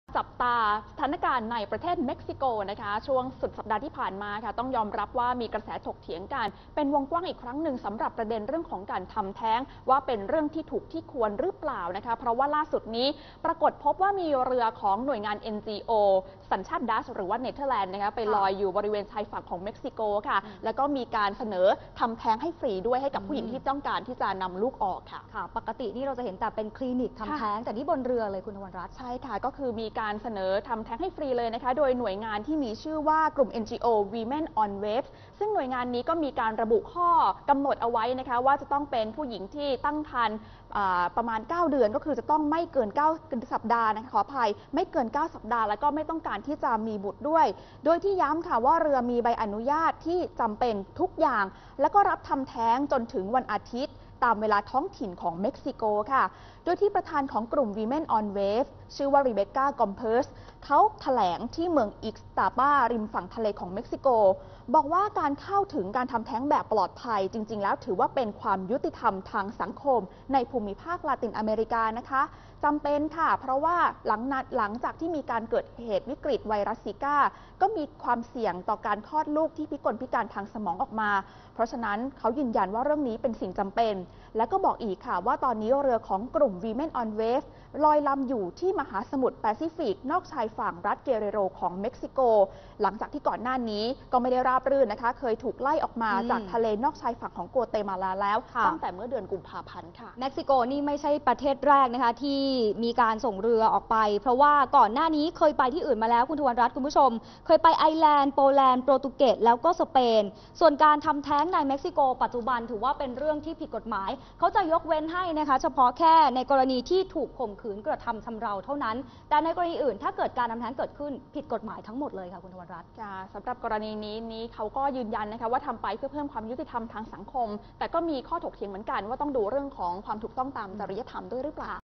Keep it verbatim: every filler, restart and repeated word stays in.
จับตาสถานการณ์ในประเทศเม็กซิโกนะคะช่วงสุดสัปดาห์ที่ผ่านมาค่ะต้องยอมรับว่ามีกระแสถกเถียงกันเป็นวงกว้างอีกครั้งหนึ่งสำหรับประเด็นเรื่องของการทำแท้งว่าเป็นเรื่องที่ถูกที่ควรหรือเปล่านะคะเพราะว่าล่าสุดนี้ปรากฏพบว่ามีเรือของหน่วยงาน เอ็น จี โอ สัญชาติดัชหรือว่าเนเธอร์แลนด์นะคะไปลอยอยู่บริเวณชายฝั่งของเม็กซิโกค่ะแล้วก็มีการเสนอทำแท้งให้ฟรีด้วยให้กับผู้หญิงที่ต้องการที่จะนำลูกออกค่ะค่ะปกตินี่เราจะเห็นแต่เป็นคลินิกทำแท้งแต่นี่บนเรือเลยคุณธวรรัตน์ใช่ค่ะก็คือมีการเสนอทำแท้งให้ฟรีเลยนะคะโดยหน่วยงานที่มีชื่อว่ากลุ่ม เอ็น จี โอ Women on Waves ซึ่งหน่วยงานนี้ก็มีการระบุข้อกำหนดเอาไว้นะคะว่าจะต้องเป็นผู้หญิงที่ตั้งครรภ์ประมาณเก้าเดือนก็คือจะต้องไม่เกินเก้าสัปดาห์นะคะขออภัยไม่เกินเก้าสัปดาห์แล้วก็ไม่ต้องการที่จะมีบุตรด้วยโดยที่ย้ำค่ะว่าเรือมีใบอนุญาตที่จำเป็นทุกอย่างแล้วก็รับทำแท้งจนถึงวันอาทิตย์ตามเวลาท้องถิ่นของเม็กซิโกค่ะโดยที่ประธานของกลุ่ม Women on Wave ชื่อว่าริเบคก้ากอมเพอร์สเขาแถลงที่เมืองอิกสตาบาริมฝั่งทะเลของเม็กซิโกบอกว่าการเข้าถึงการทำแท้งแบบปลอดภัยจริงๆแล้วถือว่าเป็นความยุติธรรมทางสังคมในภูมิภาคลาตินอเมริกานะคะจำเป็นค่ะเพราะว่าหลังนัดหลังจากที่มีการเกิดเหตุวิกฤตไวรัสซิก้าก็มีความเสี่ยงต่อการคลอดลูกที่พิกลพิการทางสมองออกมาเพราะฉะนั้นเขายืนยันว่าเรื่องนี้เป็นสิ่งจำเป็นและก็บอกอีกค่ะว่าตอนนี้เรือของกลุ่ม Women on Wave ลอยลำอยู่ที่มหาสมุทรแปซิฟิกนอกชายฝั่งรัฐเกเรโรของเม็กซิโกหลังจากที่ก่อนหน้านี้ก็ไม่ได้ราบรื่นนะคะเคยถูกไล่ออกมาจากทะเลนอกชายฝั่งของกัวเตมาลาแล้วตั้งแต่เมื่อเดือนกุมภาพันธ์ค่ะเม็กซิโกนี่ไม่ใช่ประเทศแรกนะคะที่มีการส่งเรือออกไปเพราะว่าก่อนหน้านี้เคยไปที่อื่นมาแล้วคุณทวรรัตน์คุณผู้ชมเคยไปไอร์แลนด์โปแลนด์โปรตุเกสแล้วก็สเปนส่วนการทำแท้งในเม็กซิโกปัจจุบันถือว่าเป็นเรื่องที่ผิดกฎหมายเขาจะยกเว้นให้นะคะเฉพาะแค่ในกรณีที่ถูกข่มขืนกระทำชำเราเท่านั้นแต่ในกรณีอื่นถ้าเกิดการทำแท้งเกิดขึ้นผิดกฎหมายทั้งหมดเลยค่ะคุณทวรรัตน์ค่ะสำหรับกรณีนี้นี้เขาก็ยืนยันนะคะว่าทำไปเพื่อเพิ่มความยุติธรรมทางสังคมแต่ก็มีข้อถกเถียงเหมือนกันว่าต้องดูเรื่องของความถูกต้องตามจริยธรรมด้วยหรือเปล่า